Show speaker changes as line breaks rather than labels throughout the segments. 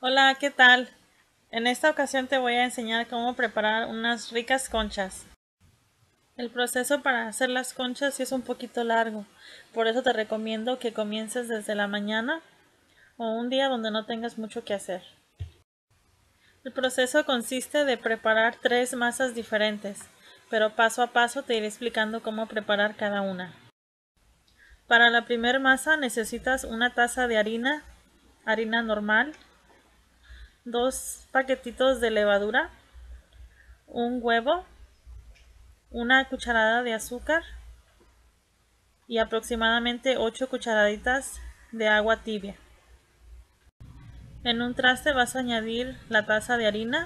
Hola, ¿qué tal? En esta ocasión te voy a enseñar cómo preparar unas ricas conchas. El proceso para hacer las conchas sí es un poquito largo, por eso te recomiendo que comiences desde la mañana o un día donde no tengas mucho que hacer. El proceso consiste de preparar 3 masas diferentes, pero paso a paso te iré explicando cómo preparar cada una. Para la primera masa necesitas una taza de harina normal, 2 paquetitos de levadura, un huevo, una cucharada de azúcar y aproximadamente 8 cucharaditas de agua tibia. En un traste vas a añadir la taza de harina,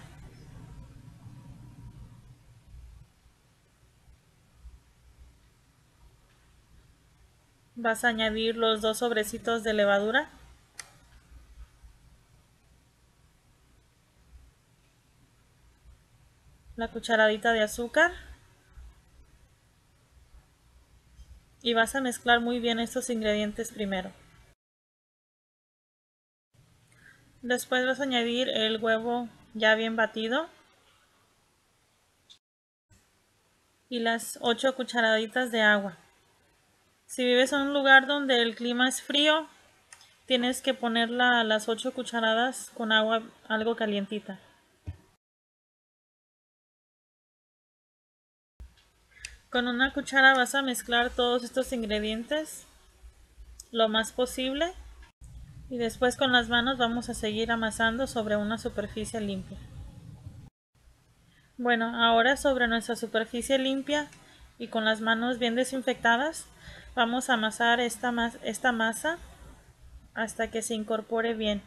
vas a añadir los 2 sobrecitos de levadura, la cucharadita de azúcar y vas a mezclar muy bien estos ingredientes primero. Después vas a añadir el huevo ya bien batido y las 8 cucharaditas de agua. Si vives en un lugar donde el clima es frío, tienes que ponerla a las 8 cucharadas con agua algo calientita. Con una cuchara vas a mezclar todos estos ingredientes lo más posible y después con las manos vamos a seguir amasando sobre una superficie limpia. Bueno, ahora sobre nuestra superficie limpia y con las manos bien desinfectadas vamos a amasar esta masa hasta que se incorpore bien.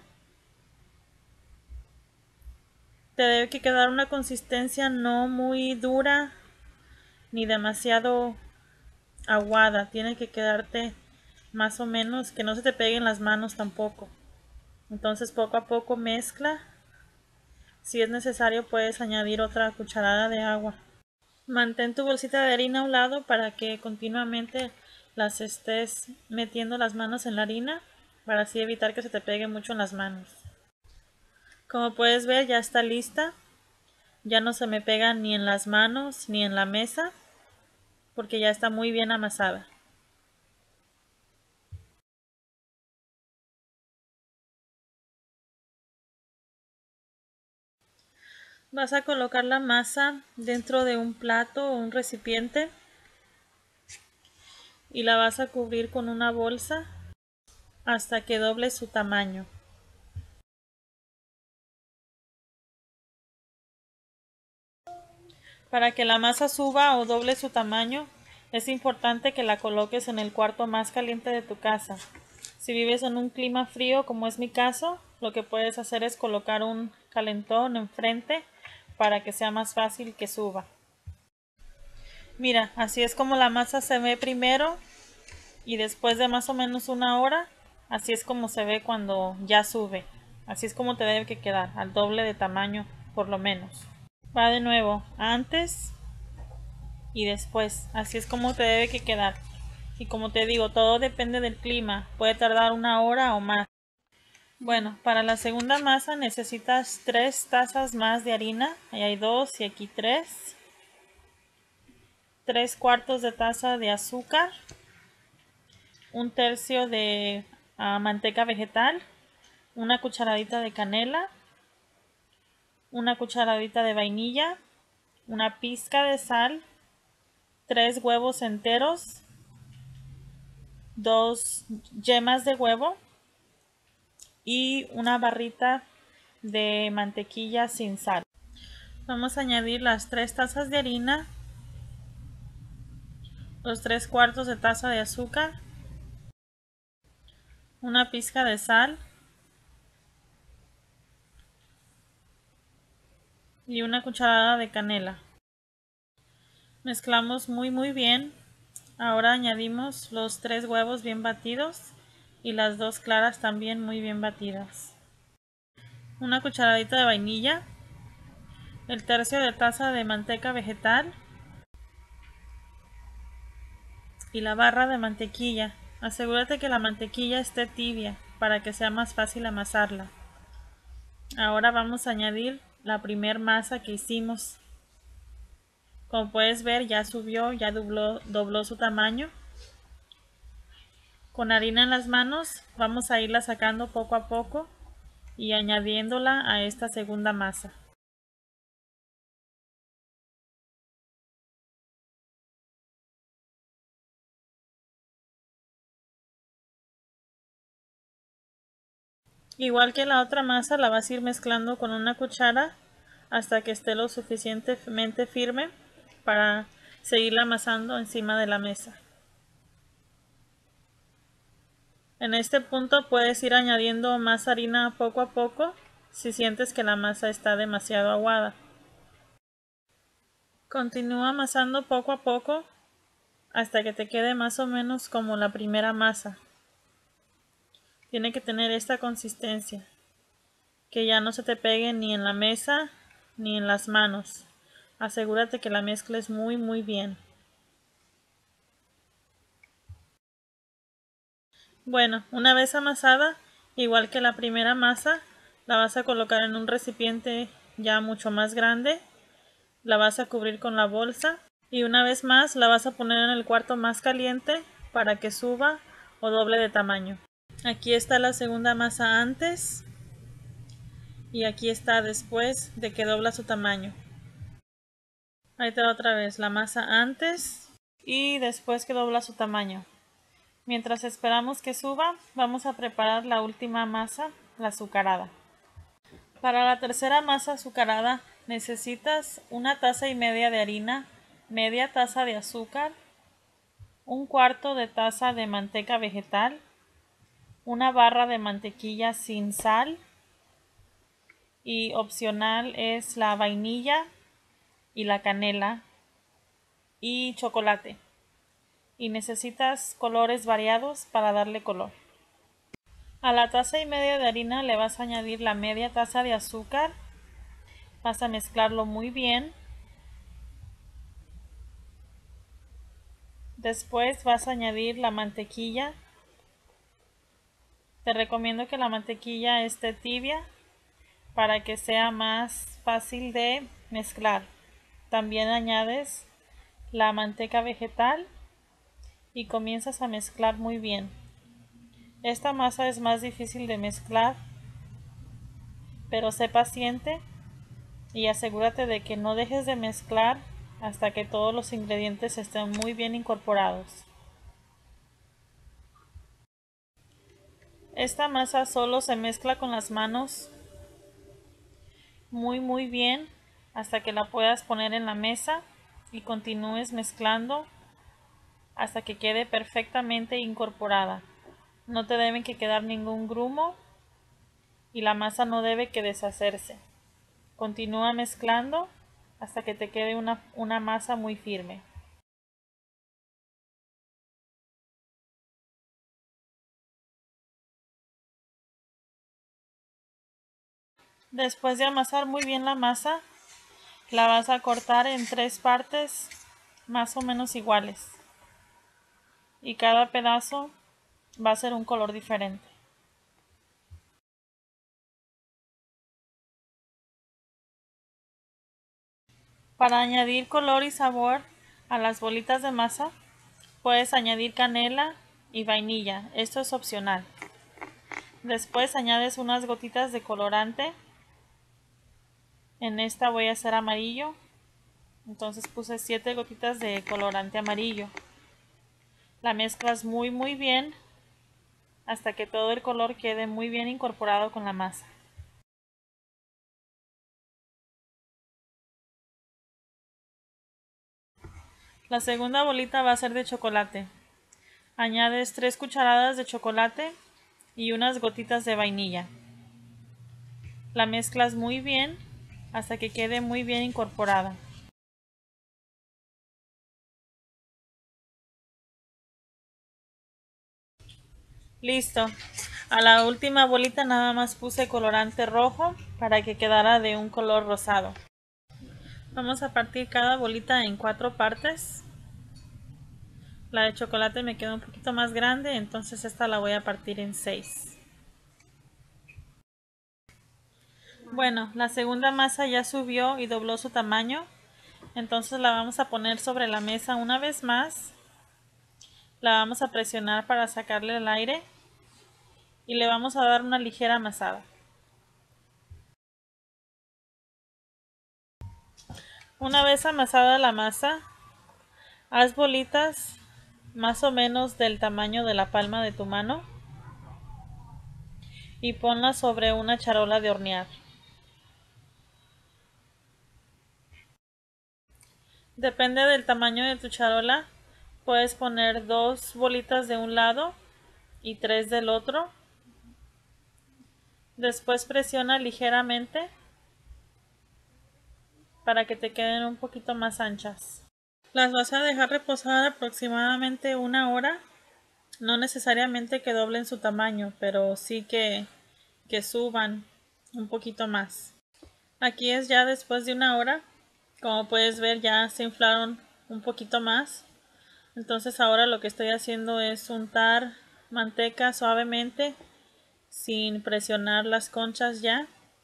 Te debe que quedar una consistencia no muy dura ni demasiado aguada, tiene que quedarte más o menos que no se te peguen las manos tampoco. Entonces poco a poco mezcla. Si es necesario puedes añadir otra cucharada de agua. Mantén tu bolsita de harina a un lado para que continuamente las estés metiendo las manos en la harina para así evitar que se te pegue mucho en las manos. Como puedes ver ya está lista. Ya no se me pega ni en las manos ni en la mesa porque ya está muy bien amasada. Vas a colocar la masa dentro de un plato o un recipiente y la vas a cubrir con una bolsa hasta que doble su tamaño. Para que la masa suba o doble su tamaño, es importante que la coloques en el cuarto más caliente de tu casa. Si vives en un clima frío, como es mi caso, lo que puedes hacer es colocar un calentón enfrente para que sea más fácil que suba. Mira, así es como la masa se ve primero y después de más o menos una hora, así es como se ve cuando ya sube. Así es como te debe que quedar, al doble de tamaño por lo menos. Va de nuevo, antes y después, así es como te debe que quedar. Y como te digo, todo depende del clima, puede tardar una hora o más. Bueno, para la segunda masa necesitas 3 tazas más de harina, ahí hay 2 y aquí 3. 3/4 de taza de azúcar, 1/3 de manteca vegetal, una cucharadita de canela, una cucharadita de vainilla, una pizca de sal, 3 huevos enteros, 2 yemas de huevo y una barrita de mantequilla sin sal. Vamos a añadir las 3 tazas de harina, los 3/4 de taza de azúcar, una pizca de sal y una cucharada de canela. Mezclamos muy bien. Ahora añadimos los 3 huevos bien batidos y las 2 claras también muy bien batidas. Una cucharadita de vainilla, el 1/3 de taza de manteca vegetal y la barra de mantequilla. Asegúrate que la mantequilla esté tibia para que sea más fácil amasarla. Ahora vamos a añadir la primer masa que hicimos. Como puedes ver, ya subió, ya dobló su tamaño. Con harina en las manos vamos a irla sacando poco a poco y añadiéndola a esta segunda masa. Igual que la otra masa, la vas a ir mezclando con una cuchara hasta que esté lo suficientemente firme para seguirla amasando encima de la mesa. En este punto puedes ir añadiendo más harina poco a poco si sientes que la masa está demasiado aguada. Continúa amasando poco a poco hasta que te quede más o menos como la primera masa. Tiene que tener esta consistencia, que ya no se te pegue ni en la mesa ni en las manos. Asegúrate que la mezcles muy bien. Bueno, una vez amasada, igual que la primera masa, la vas a colocar en un recipiente ya mucho más grande. La vas a cubrir con la bolsa y una vez más la vas a poner en el cuarto más caliente para que suba o doble de tamaño. Aquí está la segunda masa antes y aquí está después de que dobla su tamaño. Ahí te va otra vez la masa antes y después que dobla su tamaño. Mientras esperamos que suba, vamos a preparar la última masa, la azucarada. Para la tercera masa azucarada necesitas 1,5 tazas de harina, media taza de azúcar, 1/4 de taza de manteca vegetal, una barra de mantequilla sin sal y opcional es la vainilla y la canela y chocolate. Y necesitas colores variados para darle color. A la 1,5 tazas de harina le vas a añadir la media taza de azúcar. Vas a mezclarlo muy bien. Después vas a añadir la mantequilla. Te recomiendo que la mantequilla esté tibia para que sea más fácil de mezclar. También añades la manteca vegetal y comienzas a mezclar muy bien. Esta masa es más difícil de mezclar, pero sé paciente y asegúrate de que no dejes de mezclar hasta que todos los ingredientes estén muy bien incorporados. Esta masa solo se mezcla con las manos muy bien hasta que la puedas poner en la mesa y continúes mezclando hasta que quede perfectamente incorporada. No te debe que quedar ningún grumo y la masa no debe que deshacerse. Continúa mezclando hasta que te quede una masa muy firme. Después de amasar muy bien la masa, la vas a cortar en 3 partes más o menos iguales. Y cada pedazo va a ser un color diferente. Para añadir color y sabor a las bolitas de masa, puedes añadir canela y vainilla. Esto es opcional. Después añades unas gotitas de colorante. En esta voy a hacer amarillo. Entonces puse 7 gotitas de colorante amarillo. La mezclas muy bien hasta que todo el color quede muy bien incorporado con la masa. La segunda bolita va a ser de chocolate. Añades 3 cucharadas de chocolate y unas gotitas de vainilla. La mezclas muy bien hasta que quede muy bien incorporada. Listo. A la última bolita nada más puse colorante rojo para que quedara de un color rosado. Vamos a partir cada bolita en 4 partes. La de chocolate me quedó un poquito más grande, entonces esta la voy a partir en 6. Bueno, la segunda masa ya subió y dobló su tamaño. Entonces la vamos a poner sobre la mesa una vez más. La vamos a presionar para sacarle el aire. Y le vamos a dar una ligera amasada. Una vez amasada la masa, haz bolitas más o menos del tamaño de la palma de tu mano y ponlas sobre una charola de hornear. Depende del tamaño de tu charola, puedes poner 2 bolitas de un lado y 3 del otro. Después presiona ligeramente para que te queden un poquito más anchas. Las vas a dejar reposar aproximadamente 1 hora. No necesariamente que doblen su tamaño, pero sí que suban un poquito más. Aquí es ya después de 1 hora. Como puedes ver, ya se inflaron un poquito más. Entonces ahora lo que estoy haciendo es untar manteca suavemente sin presionar las conchas ya.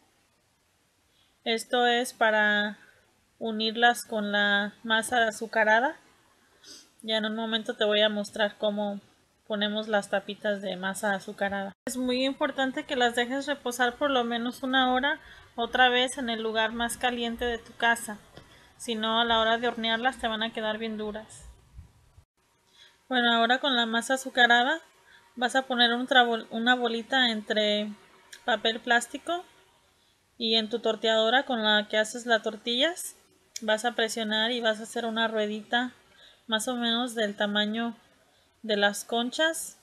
Esto es para unirlas con la masa azucarada. Ya en un momento te voy a mostrar cómo ponemos las tapitas de masa azucarada. Es muy importante que las dejes reposar por lo menos 1 hora otra vez en el lugar más caliente de tu casa. Si no, a la hora de hornearlas te van a quedar bien duras. Bueno, ahora con la masa azucarada vas a poner una bolita entre papel plástico y en tu torteadora con la que haces las tortillas vas a presionar y vas a hacer una ruedita más o menos del tamaño de las conchas.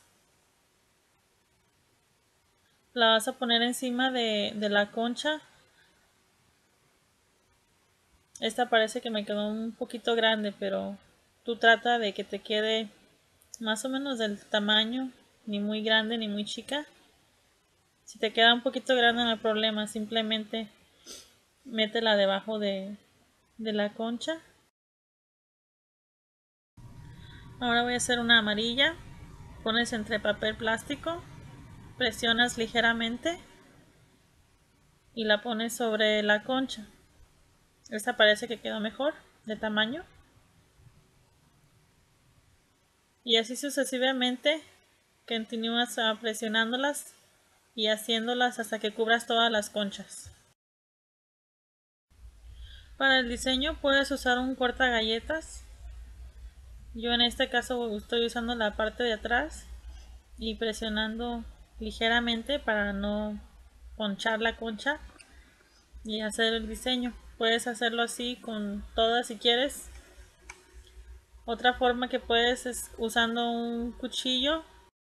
La vas a poner encima de la concha. Esta parece que me quedó un poquito grande, pero tú trata de que te quede más o menos del tamaño, ni muy grande ni muy chica. Si te queda un poquito grande no hay problema, simplemente métela debajo de la concha. Ahora voy a hacer una amarilla. Pones entre papel plástico, presionas ligeramente y la pones sobre la concha. Esta parece que quedó mejor de tamaño. Y así sucesivamente continúas presionándolas y haciéndolas hasta que cubras todas las conchas. Para el diseño puedes usar un corta galletas. Yo en este caso estoy usando la parte de atrás y presionando ligeramente para no ponchar la concha y hacer el diseño. Puedes hacerlo así con todas si quieres. Otra forma que puedes es usando un cuchillo.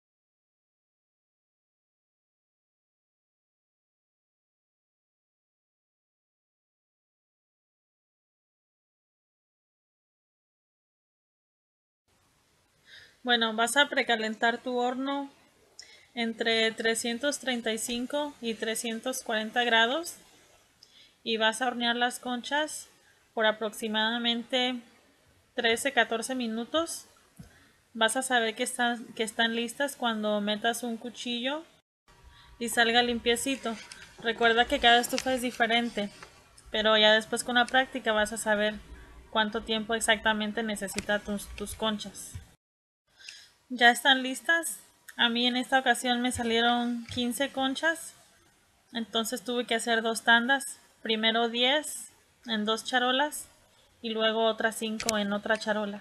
Bueno, vas a precalentar tu horno entre 335 y 340 grados y vas a hornear las conchas por aproximadamente 13-14 minutos. Vas a saber que están listas cuando metas un cuchillo y salga limpiecito. Recuerda que cada estufa es diferente, pero ya después con la práctica vas a saber cuánto tiempo exactamente necesita tus conchas. Ya están listas. A mí en esta ocasión me salieron 15 conchas, entonces tuve que hacer 2 tandas. Primero 10 en 2 charolas y luego otras 5 en otra charola.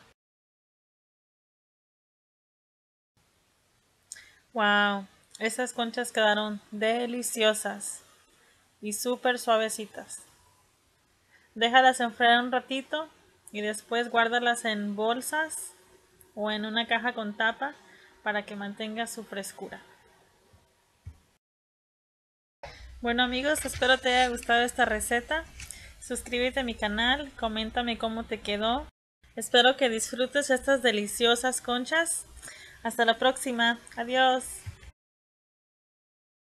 Wow, esas conchas quedaron deliciosas y súper suavecitas. Déjalas enfriar un ratito y después guárdalas en bolsas o en una caja con tapa para que mantenga su frescura. Bueno amigos, espero te haya gustado esta receta. Suscríbete a mi canal, coméntame cómo te quedó. Espero que disfrutes estas deliciosas conchas. Hasta la próxima. Adiós.